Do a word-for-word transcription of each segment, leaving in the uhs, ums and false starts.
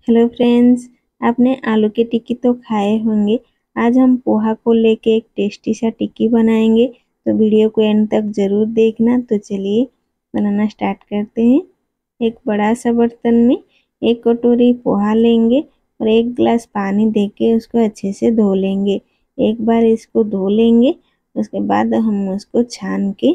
Hello friends, आपने आलू की टिक्की तो खाए होंगे। आज हम पोहा को लेके एक टेस्टी सा टिक्की बनाएंगे, तो वीडियो को एंड तक ज़रूर देखना। तो चलिए बनाना स्टार्ट करते हैं। एक बड़ा सा बर्तन में एक कटोरी पोहा लेंगे और एक गिलास पानी देके उसको अच्छे से धो लेंगे। एक बार इसको धो लेंगे, उसके बाद हम उसको छान के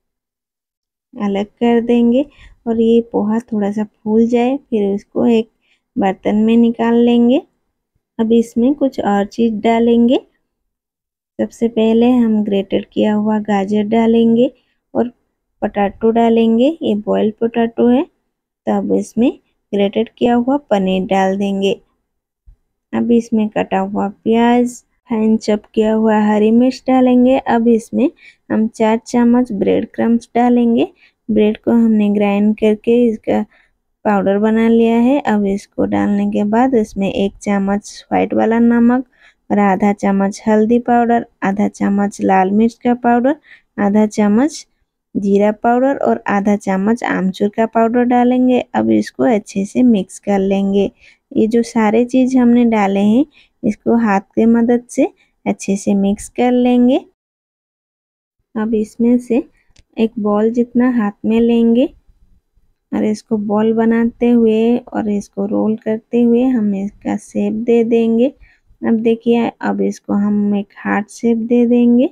अलग कर देंगे। और ये पोहा थोड़ा सा फूल जाए फिर उसको एक बर्तन में निकाल लेंगे। अब इसमें कुछ और चीज़ डालेंगे। सबसे पहले हम ग्रेटेड किया हुआ गाजर डालेंगे और पोटैटो डालेंगे। ये बॉइल्ड पोटैटो है। तब इसमें ग्रेटेड किया हुआ पनीर डाल देंगे। अब इसमें कटा हुआ प्याज, फाइन चॉप किया हुआ हरी मिर्च डालेंगे। अब इसमें हम चार चम्मच ब्रेड क्रम्स डालेंगे। ब्रेड को हमने ग्राइंड करके इसका पाउडर बना लिया है। अब इसको डालने के बाद इसमें एक चम्मच व्हाइट वाला नमक और आधा चम्मच हल्दी पाउडर, आधा चम्मच लाल मिर्च का पाउडर, आधा चम्मच जीरा पाउडर और आधा चम्मच आमचूर का पाउडर डालेंगे। अब इसको अच्छे से मिक्स कर लेंगे। ये जो सारे चीज़ हमने डाले हैं इसको हाथ की मदद से अच्छे से मिक्स कर लेंगे। अब इसमें से एक बॉल जितना हाथ में लेंगे और इसको बॉल बनाते हुए और इसको रोल करते हुए हम इसका शेप दे देंगे। अब देखिए, अब इसको हम एक हार्ट शेप दे देंगे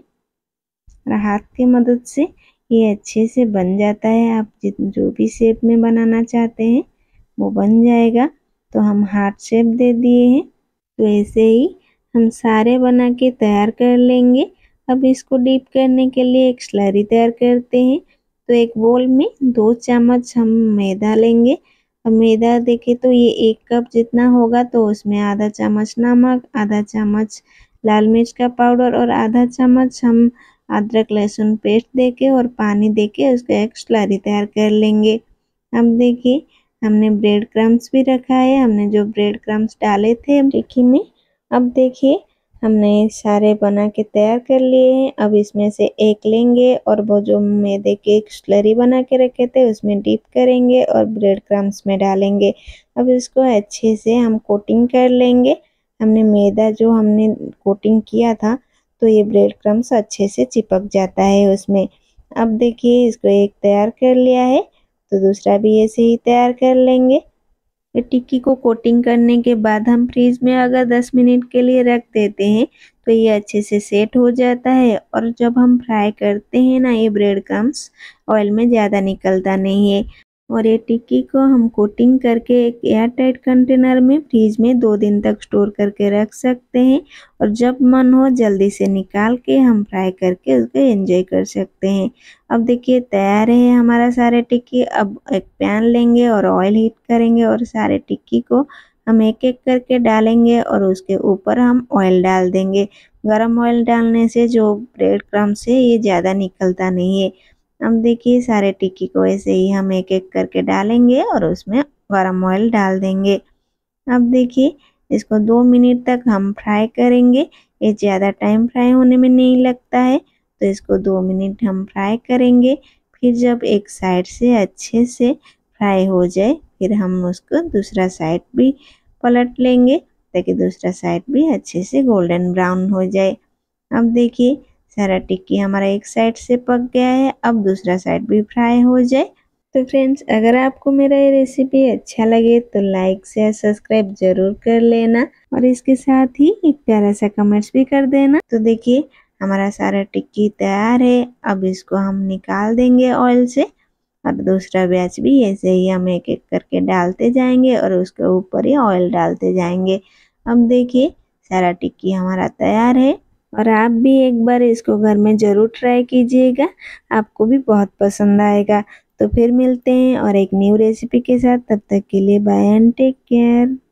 और हाथ की मदद से ये अच्छे से बन जाता है। आप जित जो भी शेप में बनाना चाहते हैं वो बन जाएगा। तो हम हार्ट शेप दे दिए हैं। तो ऐसे ही हम सारे बना के तैयार कर लेंगे। अब इसको डीप करने के लिए एक स्लरी तैयार करते हैं। तो एक बोल में दो चम्मच हम मैदा लेंगे। अब मैदा देखें तो ये एक कप जितना होगा, तो उसमें आधा चम्मच नमक, आधा चम्मच लाल मिर्च का पाउडर और आधा चम्मच हम अदरक लहसुन पेस्ट देके और पानी देके उसका एक स्लरी तैयार कर लेंगे। अब देखिए, हमने ब्रेड क्रम्स भी रखा है। हमने जो ब्रेड क्रम्स डाले थे टिक्की में, अब देखिए हमने सारे बना के तैयार कर लिए हैं। अब इसमें से एक लेंगे और वो जो मैदे के एक स्लरी बना के रखे थे उसमें डिप करेंगे और ब्रेड क्रम्स में डालेंगे। अब इसको अच्छे से हम कोटिंग कर लेंगे। हमने मैदा जो हमने कोटिंग किया था, तो ये ब्रेड क्रम्स अच्छे से चिपक जाता है उसमें। अब देखिए, इसको एक तैयार कर लिया है, तो दूसरा भी ऐसे ही तैयार कर लेंगे। टिक्की को कोटिंग करने के बाद हम फ्रीज में अगर दस मिनट के लिए रख देते हैं तो ये अच्छे से सेट हो जाता है। और जब हम फ्राई करते हैं ना, ये ब्रेड क्रम्स ऑयल में ज़्यादा निकलता नहीं है। और ये टिक्की को हम कोटिंग करके एक एयर टाइट कंटेनर में फ्रीज में दो दिन तक स्टोर करके रख सकते हैं। और जब मन हो जल्दी से निकाल के हम फ्राई करके उसको एंजॉय कर सकते हैं। अब देखिए, तैयार है हमारा सारे टिक्की। अब एक पैन लेंगे और ऑयल हीट करेंगे और सारे टिक्की को हम एक एक करके डालेंगे और उसके ऊपर हम ऑयल डाल देंगे। गरम ऑयल डालने से जो ब्रेड क्रम्स है ये ज़्यादा निकलता नहीं है। अब देखिए, सारे टिक्की को ऐसे ही हम एक एक करके डालेंगे और उसमें गरम ऑयल डाल देंगे। अब देखिए, इसको दो मिनट तक हम फ्राई करेंगे। ये ज़्यादा टाइम फ्राई होने में नहीं लगता है, तो इसको दो मिनट हम फ्राई करेंगे। फिर जब एक साइड से अच्छे से फ्राई हो जाए, फिर हम उसको दूसरा साइड भी पलट लेंगे ताकि दूसरा साइड भी अच्छे से गोल्डन ब्राउन हो जाए। अब देखिए, सारा टिक्की हमारा एक साइड से पक गया है। अब दूसरा साइड भी फ्राई हो जाए। तो फ्रेंड्स, अगर आपको मेरा ये रेसिपी अच्छा लगे तो लाइक शेयर सब्सक्राइब जरूर कर लेना और इसके साथ ही एक प्यारा सा कमेंट्स भी कर देना। तो देखिए, हमारा सारा टिक्की तैयार है। अब इसको हम निकाल देंगे ऑयल से और दूसरा बैच भी ऐसे ही हम एक एक करके डालते जाएंगे और उसके ऊपर ही ऑयल डालते जाएंगे। अब देखिए, सारा टिक्की हमारा तैयार है और आप भी एक बार इसको घर में ज़रूर ट्राई कीजिएगा। आपको भी बहुत पसंद आएगा। तो फिर मिलते हैं और एक न्यू रेसिपी के साथ। तब तक के लिए बाय एंड टेक केयर।